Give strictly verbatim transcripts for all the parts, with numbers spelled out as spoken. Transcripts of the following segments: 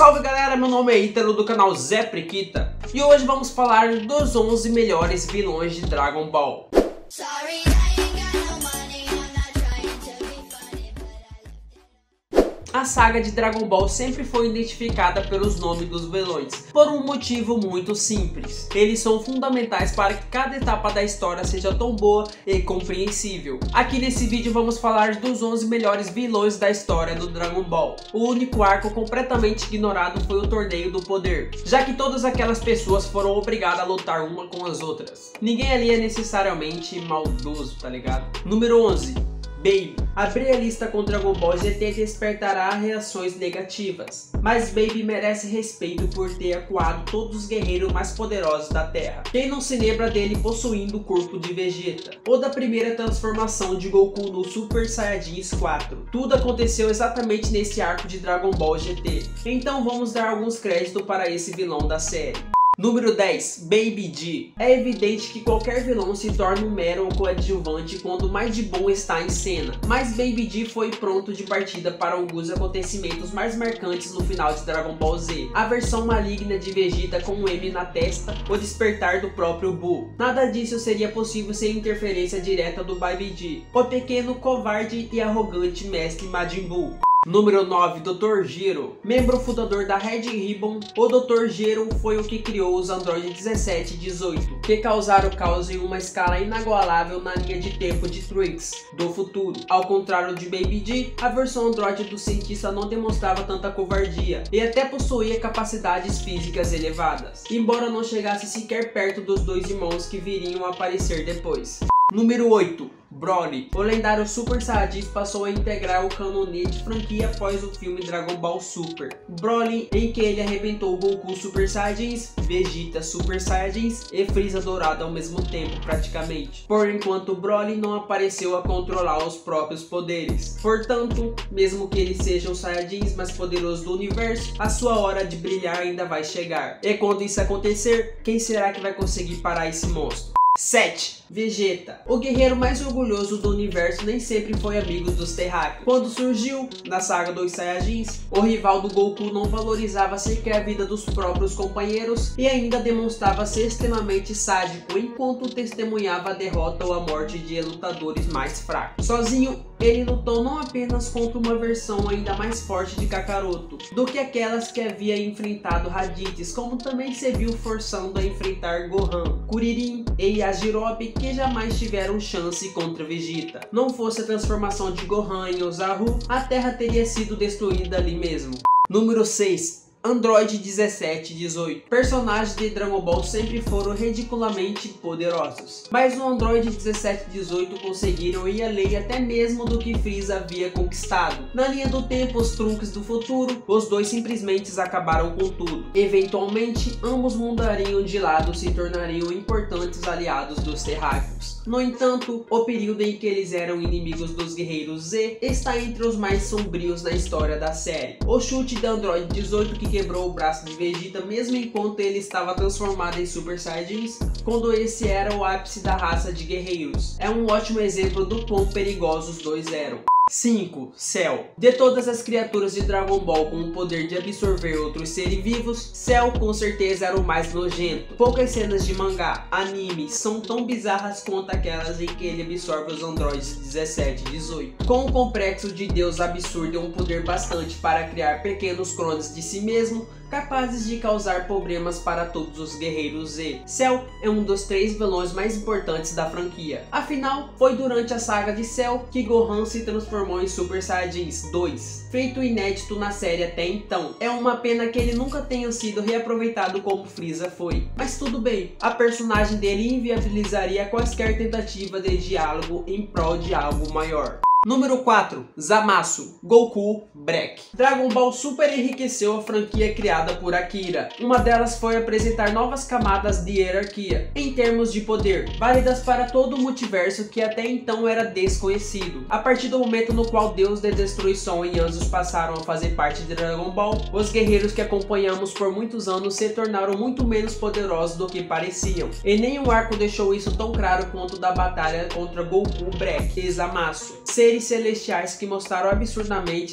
Salve galera, meu nome é Ítalo do canal Zé Priquita e hoje vamos falar dos onze melhores vilões de Dragon Ball. A saga de Dragon Ball sempre foi identificada pelos nomes dos vilões, por um motivo muito simples. Eles são fundamentais para que cada etapa da história seja tão boa e compreensível. Aqui nesse vídeo vamos falar dos onze melhores vilões da história do Dragon Ball. O único arco completamente ignorado foi o Torneio do Poder, já que todas aquelas pessoas foram obrigadas a lutar uma com as outras. Ninguém ali é necessariamente maldoso, tá ligado? Número onze. Baby. Abrir a lista com Dragon Ball Z T despertará reações negativas, mas Baby merece respeito por ter acuado todos os guerreiros mais poderosos da Terra. Quem não se lembra dele possuindo o corpo de Vegeta, ou da primeira transformação de Goku no Super Saiyajins quatro. Tudo aconteceu exatamente nesse arco de Dragon Ball G T, então vamos dar alguns créditos para esse vilão da série. Número dez. Baby G. É evidente que qualquer vilão se torna um mero coadjuvante quando o mais de bom está em cena, mas Baby G foi pronto de partida para alguns acontecimentos mais marcantes no final de Dragon Ball Z. A versão maligna de Vegeta com um M na testa, o despertar do próprio Buu. Nada disso seria possível sem interferência direta do Baby G, o pequeno, covarde e arrogante mestre Majin Buu. Número nove. doutor Gero. Membro fundador da Red Ribbon, o doutor Gero foi o que criou os Android dezessete e dezoito, que causaram caos em uma escala inagualável na linha de tempo de Trunks do futuro. Ao contrário de Baby G, a versão Android do cientista não demonstrava tanta covardia e até possuía capacidades físicas elevadas, embora não chegasse sequer perto dos dois irmãos que viriam a aparecer depois. Número oito. Broly. O lendário Super Saiyajin passou a integrar o cânone de franquia após o filme Dragon Ball Super. Broly, em que ele arrebentou Goku Super Saiyajins, Vegeta Super Saiyajins e Frieza Dourado ao mesmo tempo, praticamente. Por enquanto, Broly não apareceu a controlar os próprios poderes. Portanto, mesmo que ele seja o Saiyajins mais poderoso do universo, a sua hora de brilhar ainda vai chegar. E quando isso acontecer, quem será que vai conseguir parar esse monstro? sete. Vegeta. O guerreiro mais orgulhoso do universo nem sempre foi amigo dos terráqueos. Quando surgiu na saga dos Saiyajins, o rival do Goku não valorizava sequer a vida dos próprios companheiros e ainda demonstrava ser extremamente sádico enquanto testemunhava a derrota ou a morte de lutadores mais fracos. Sozinho, ele lutou não apenas contra uma versão ainda mais forte de Kakaroto do que aquelas que havia enfrentado Raditz, como também se viu forçando a enfrentar Gohan, Kuririn e Yajirobe, que jamais tiveram chance contra Vegeta. Não fosse a transformação de Gohan em Ozaru, a Terra teria sido destruída ali mesmo. Número seis. Android dezessete e dezoito. Personagens de Dragon Ball sempre foram ridiculamente poderosos, mas o Android dezessete e dezoito conseguiram ir além até mesmo do que Frieza havia conquistado. Na linha do tempo, os Trunks do futuro, os dois simplesmente acabaram com tudo. Eventualmente, ambos mudariam de lado e se tornariam importantes aliados dos terráqueos. No entanto, o período em que eles eram inimigos dos Guerreiros Z está entre os mais sombrios na história da série. O chute de Android dezoito que quebrou o braço de Vegeta mesmo enquanto ele estava transformado em Super Saiyajins, quando esse era o ápice da raça de guerreiros, é um ótimo exemplo do quão perigosos os dois eram. cinco. Cell. De todas as criaturas de Dragon Ball com o poder de absorver outros seres vivos, Cell com certeza era o mais nojento. Poucas cenas de mangá, anime, são tão bizarras quanto aquelas em que ele absorve os androides dezessete e dezoito. Com o complexo de Deus absurdo e um poder bastante para criar pequenos clones de si mesmo, capazes de causar problemas para todos os guerreiros Z. Cell é um dos três vilões mais importantes da franquia. Afinal, foi durante a saga de Cell que Gohan se transformou em Super Saiyajins dois, feito inédito na série até então. É uma pena que ele nunca tenha sido reaproveitado como Frieza foi, mas tudo bem, a personagem dele inviabilizaria quaisquer tentativa de diálogo em prol de algo maior. Número quatro. Zamasu. Goku Black. Dragon Ball Super enriqueceu a franquia criada por Akira. Uma delas foi apresentar novas camadas de hierarquia, em termos de poder, válidas para todo o multiverso que até então era desconhecido. A partir do momento no qual Deus de Destruição e Anjos passaram a fazer parte de Dragon Ball, os guerreiros que acompanhamos por muitos anos se tornaram muito menos poderosos do que pareciam. E nenhum arco deixou isso tão claro quanto da batalha contra Goku Black e Zamasu. Seres celestiais que mostraram absurdamente super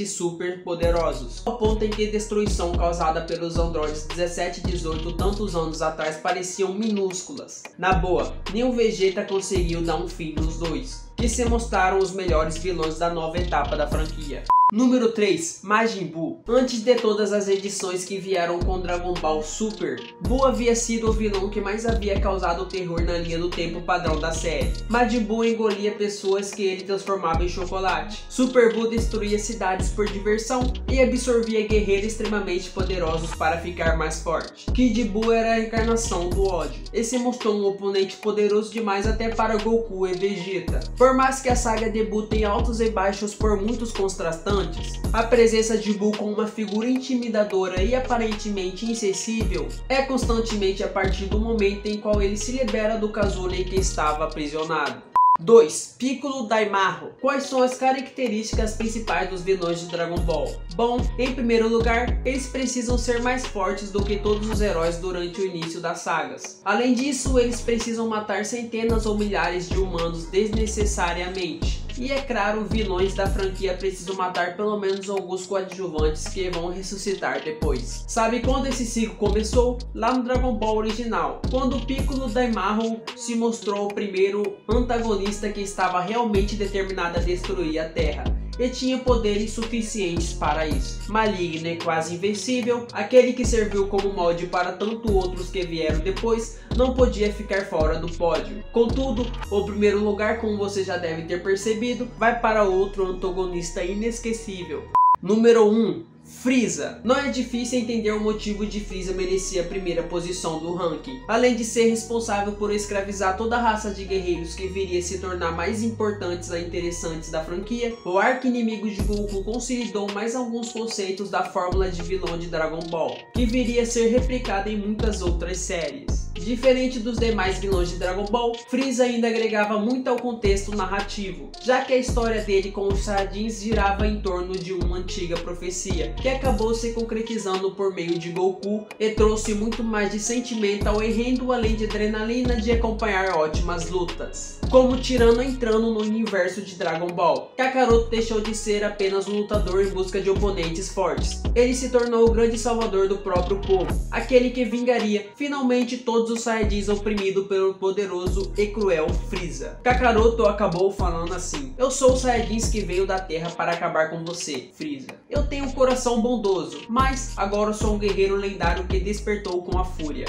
super poderosos, ao ponto em que a destruição causada pelos androides dezessete e dezoito tantos anos atrás pareciam minúsculas. Na boa, nem o Vegeta conseguiu dar um fim nos dois, que se mostraram os melhores vilões da nova etapa da franquia. Número três. Majin Buu. Antes de todas as edições que vieram com Dragon Ball Super, Buu havia sido o vilão que mais havia causado terror na linha do tempo padrão da série. Majin Buu engolia pessoas que ele transformava em chocolate. Super Buu destruía cidades por diversão e absorvia guerreiros extremamente poderosos para ficar mais forte. Kid Buu era a encarnação do ódio. Ele se mostrou um oponente poderoso demais até para Goku e Vegeta. Por mais que a saga de Buu tenha altos e baixos por muitos contrastantes, a presença de Buu como uma figura intimidadora e aparentemente inacessível é constantemente a partir do momento em qual ele se libera do casulo em que estava aprisionado. dois. Piccolo Daimaru. Quais são as características principais dos vilões de Dragon Ball? Bom, em primeiro lugar, eles precisam ser mais fortes do que todos os heróis durante o início das sagas. Além disso, eles precisam matar centenas ou milhares de humanos desnecessariamente. E é claro, vilões da franquia precisam matar pelo menos alguns coadjuvantes que vão ressuscitar depois. Sabe quando esse ciclo começou? Lá no Dragon Ball original, quando Piccolo Daimaru se mostrou o primeiro antagonista que estava realmente determinado a destruir a Terra. E tinha poderes suficientes para isso. Maligno e quase invencível, aquele que serviu como molde para tanto outros que vieram depois, não podia ficar fora do pódio. Contudo, o primeiro lugar, como você já deve ter percebido, vai para outro antagonista inesquecível. Número um. Frieza. Não é difícil entender o motivo de Frieza merecer a primeira posição do ranking. Além de ser responsável por escravizar toda a raça de guerreiros que viria a se tornar mais importantes e interessantes da franquia, o arqui-inimigo de Goku consolidou mais alguns conceitos da fórmula de vilão de Dragon Ball, que viria a ser replicada em muitas outras séries. Diferente dos demais vilões de Dragon Ball, Frieza ainda agregava muito ao contexto narrativo, já que a história dele com os Saiyajins girava em torno de uma antiga profecia, que acabou se concretizando por meio de Goku e trouxe muito mais de sentimento ao enredo, além de adrenalina de acompanhar ótimas lutas. Como Tirano entrando no universo de Dragon Ball, Kakaroto deixou de ser apenas um lutador em busca de oponentes fortes. Ele se tornou o grande salvador do próprio povo, aquele que vingaria finalmente todos os Saiyajins oprimidos pelo poderoso e cruel Frieza. Kakaroto acabou falando assim: "Eu sou o Saiyajins que veio da Terra para acabar com você, Frieza. Eu tenho um coração bondoso, mas agora eu sou um guerreiro lendário que despertou com a fúria."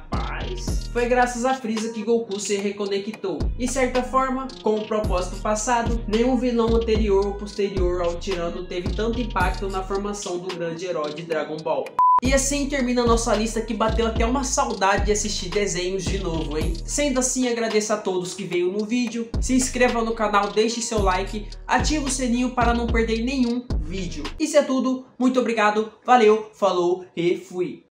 Rapaz, foi graças a Frieza que Goku se reconectou. E de certa forma, com o propósito passado, nenhum vilão anterior ou posterior ao Tirano teve tanto impacto na formação do grande herói de Dragon Ball. E assim termina a nossa lista, que bateu até uma saudade de assistir desenhos de novo, hein? Sendo assim, agradeço a todos que veio no vídeo, se inscreva no canal, deixe seu like, ative o sininho para não perder nenhum vídeo. Isso é tudo, muito obrigado, valeu, falou e fui!